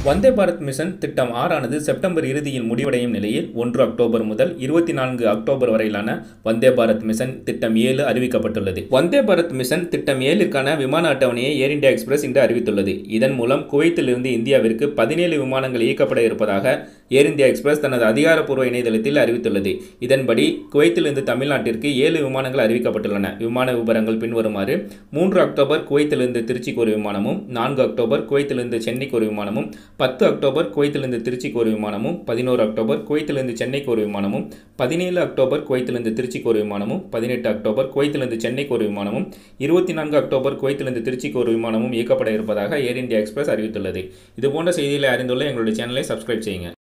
Vande Bharat mission திட்டம் 6 ஆனது September இறுதியில் முடிவடையும் நிலையில் 1 அக்டோபர் முதல் 24 அக்டோபர் வரையிலான வந்தே பாரத் மிஷன் திட்டம் 7 அறிவிக்கப்பட்டுள்ளது. வந்தே பாரத் மிஷன் திட்டம் 7ற்கான விமான அட்டவணையை ஏர் இந்தியா எக்ஸ்பிரஸ் இன்று அறிவித்துள்ளது. இதன் மூலம் குவைத்திலிருந்து இந்தியாவிற்கு 17 விமானங்கள் இயக்கப்பட இருப்பதாக ஏர் இந்தியா எக்ஸ்பிரஸ் தனது அதிகாரப்பூர்வ இணையதளத்தில் அறிவித்துள்ளது. இதன்படி குவைத்திலிருந்து தமிழ்நாட்டிற்கு 7 விமானங்கள் அறிவிக்கப்பட்டுள்ளன. விமான விவரங்கள் பின்வருமாறு: 3 அக்டோபர் குவைத்திலிருந்து திருச்சிக்கு ஒரு விமானமும், 4 அக்டோபர் குவைத்திலிருந்து சென்னைக்கு ஒரு விமானமும், 10 அக்டோபர் குவைத்திலிருந்து திருச்சிக்கு ஒரு விமானமும், 11 அக்டோபர் குவைத்திலிருந்து சென்னைக்கு ஒரு விமானமும், 17 அக்டோபர் குவைத்திலிருந்து திருச்சிக்கு ஒரு விமானமும், 18 அக்டோபர் குவைத்திலிருந்து சென்னைக்கு ஒரு விமானமும், 24 அக்டோபர் குவைத்திலிருந்து திருச்சிக்கு ஒரு விமானமும் இயக்கப்பட இருப்பதாக ஏர் இந்தியா எக்ஸ்பிரஸ் அறிவித்துள்ளது. இதுபோன்ற செய்திகளை அறிந்துள்ள எங்களுடைய சேனலை சப்ஸ்கிரைப் செய்யுங்க.